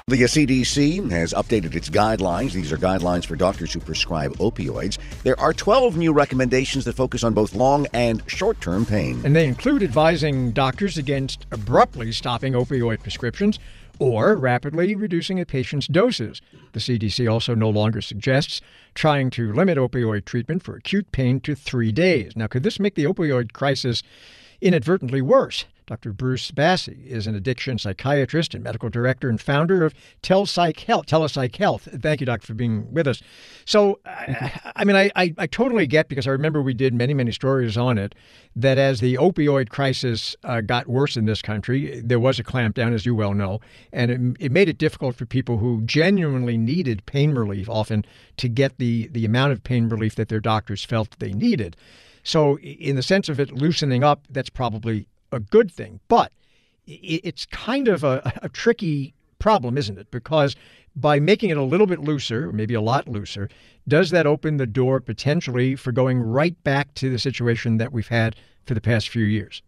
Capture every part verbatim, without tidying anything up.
The C D C has updated its guidelines. These are guidelines for doctors who prescribe opioids. There are twelve new recommendations that focus on both long and short-term pain. And they include advising doctors against abruptly stopping opioid prescriptions or rapidly reducing a patient's doses. The C D C also no longer suggests trying to limit opioid treatment for acute pain to three days. Now, could this make the opioid crisis inadvertently worse? Doctor Bruce Bassey is an addiction psychiatrist and medical director and founder of Telepsych Health. Telepsych Health. Thank you, doctor, for being with us. So, I, I mean, I, I, I totally get, because I remember we did many, many stories on it, that as the opioid crisis uh, got worse in this country, there was a clampdown, as you well know, and it, it made it difficult for people who genuinely needed pain relief often to get the, the amount of pain relief that their doctors felt they needed. So in the sense of it loosening up, that's probably a good thing. But it's kind of a, a tricky problem, isn't it? Because by making it a little bit looser, or maybe a lot looser, does that open the door potentially for going right back to the situation that we've had for the past few years?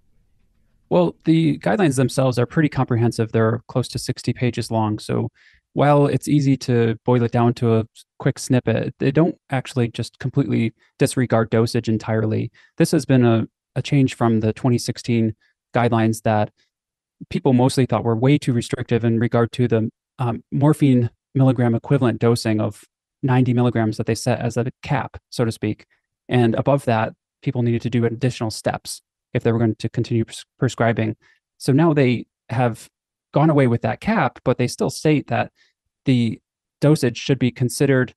Well, the guidelines themselves are pretty comprehensive. They're close to sixty pages long. So while it's easy to boil it down to a quick snippet, they don't actually just completely disregard dosage entirely. This has been a, a change from the twenty sixteen guidelines that people mostly thought were way too restrictive in regard to the um, morphine milligram equivalent dosing of ninety milligrams that they set as a cap, so to speak. And above that, people needed to do additional steps if they were going to continue pres- prescribing. So now they have gone away with that cap, but they still state that the dosage should be considered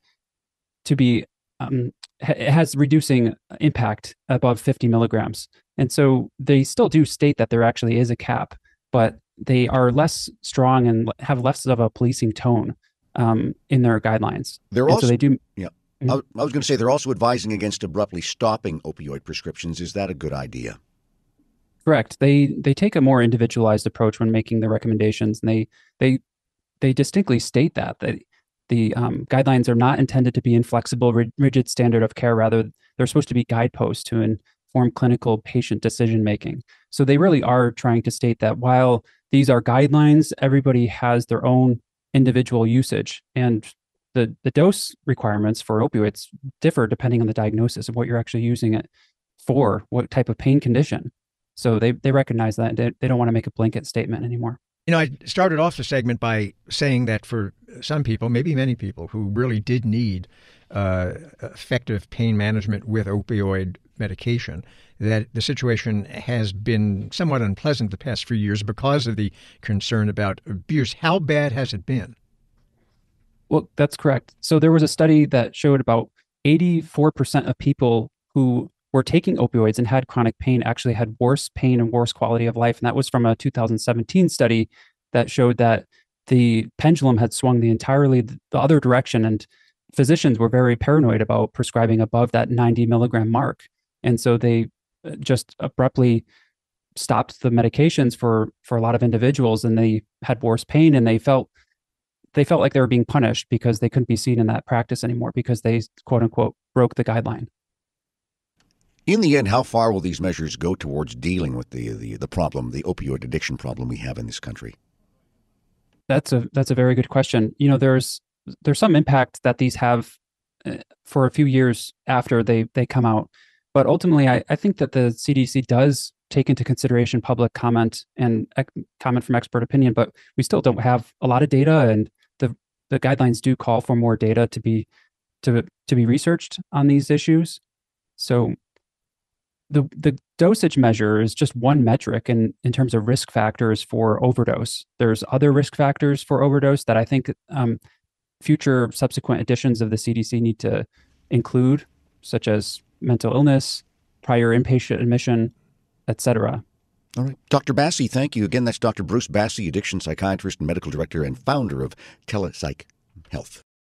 to be, um, it has reducing impact above fifty milligrams. And so they still do state that there actually is a cap, but they are less strong and have less of a policing tone um, in their guidelines. They're and also, so they do. Yeah, I, I was going to say they're also advising against abruptly stopping opioid prescriptions. Is that a good idea? Correct. They they take a more individualized approach when making the recommendations, and they they they distinctly state that that the um, guidelines are not intended to be inflexible, rigid standard of care. Rather, they're supposed to be guideposts to inform clinical patient decision making. So they really are trying to state that while these are guidelines, everybody has their own individual usage, and the the dose requirements for opioids differ depending on the diagnosis of what you're actually using it for, what type of pain condition. So they they recognize that. They, they don't want to make a blanket statement anymore. You know, I started off the segment by saying that for some people, maybe many people who really did need uh, effective pain management with opioid medication, that the situation has been somewhat unpleasant the past few years because of the concern about abuse. How bad has it been? Well, that's correct. So there was a study that showed about eighty-four percent of people who were taking opioids and had chronic pain actually had worse pain and worse quality of life. And that was from a two thousand seventeen study that showed that the pendulum had swung the entirely the other direction, and physicians were very paranoid about prescribing above that ninety milligram mark. And so they just abruptly stopped the medications for, for a lot of individuals, and they had worse pain, and they felt they felt like they were being punished because they couldn't be seen in that practice anymore because they, quote unquote, broke the guideline. In the end, how far will these measures go towards dealing with the, the, the problem, the opioid addiction problem we have in this country? That's a that's a very good question. You know, there's there's some impact that these have uh, for a few years after they they come out, but ultimately, I, I think that the C D C does take into consideration public comment and ec- comment from expert opinion, but we still don't have a lot of data, and the the guidelines do call for more data to be to to be researched on these issues. So the the dosage measure is just one metric in, in terms of risk factors for overdose. There's other risk factors for overdose that I think um, future subsequent editions of the C D C need to include, such as mental illness, prior inpatient admission, et cetera. All right. Doctor Bassey, thank you. Again, that's Doctor Bruce Bassey, addiction psychiatrist and medical director and founder of Telepsych Health.